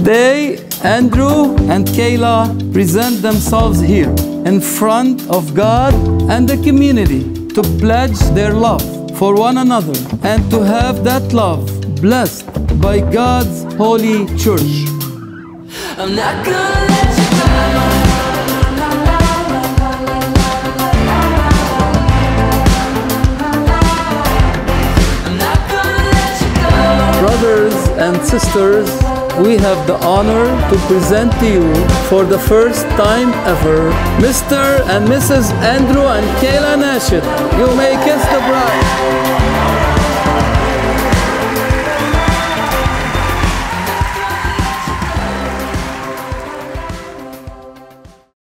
Today, Andrew and Kayla present themselves here in front of God and the community to pledge their love for one another and to have that love blessed by God's holy church. I'm not gonna let you go. Brothers and sisters, we have the honor to present to you for the first time ever Mr. and Mrs. Andrew and Kayla Andrew. You may kiss the bride.